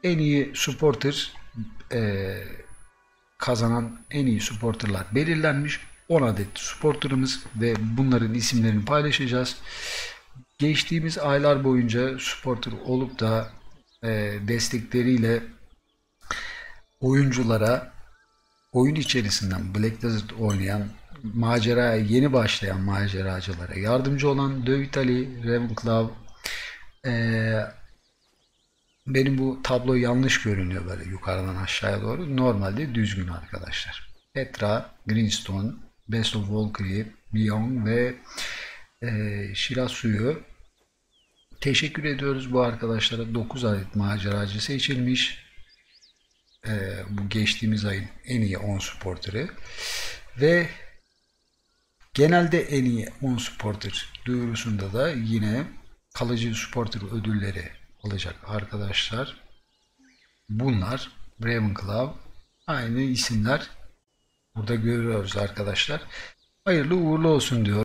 En iyi supporter kazanan en iyi supporterlar belirlenmiş. 10 adet supporterımız ve bunların isimlerini paylaşacağız. Geçtiğimiz aylar boyunca supporter olup da destekleriyle oyunculara oyun içerisinden Black Desert oynayan maceraya yeni başlayan maceracılara yardımcı olan De Vitali, Ravenclaw, benim bu tablo yanlış görünüyor böyle yukarıdan aşağıya doğru. Normalde düzgün arkadaşlar. Petra, Greenstone, Best of Valkyrie, Beyond ve Shirasu'yu teşekkür ediyoruz bu arkadaşlara. 9 adet maceracı seçilmiş. Bu geçtiğimiz ayın en iyi 10 supporter'ı. Ve genelde en iyi 10 supporter duyurusunda da yine kalıcı supporter ödülleri alacak arkadaşlar. Bunlar Ravenclaw, aynı isimler burada görüyoruz arkadaşlar. Hayırlı uğurlu olsun diyor.